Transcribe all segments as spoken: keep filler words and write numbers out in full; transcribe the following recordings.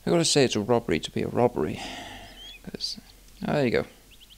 I gotta say it's a robbery to be a robbery. Cause, oh, there you go.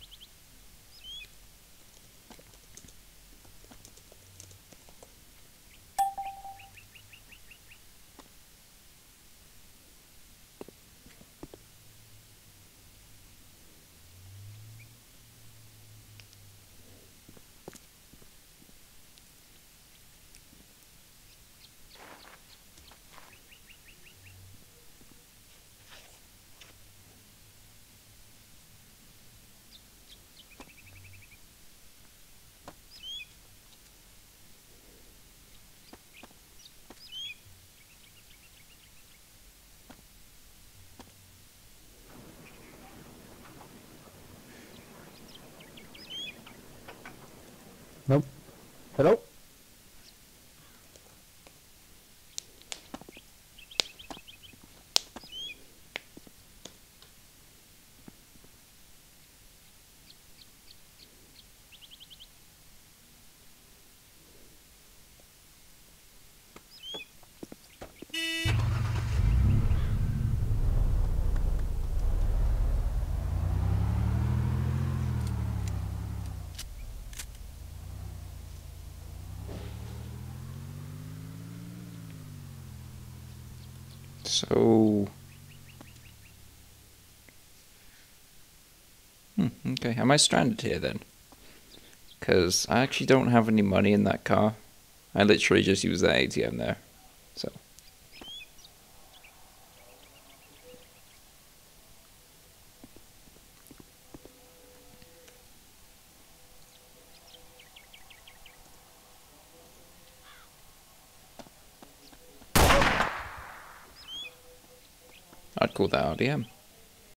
Nope. Hello? So... Hmm, okay, am I stranded here then? Because I actually don't have any money in that car. I literally just used that A T M there. So... I'd call that R D M.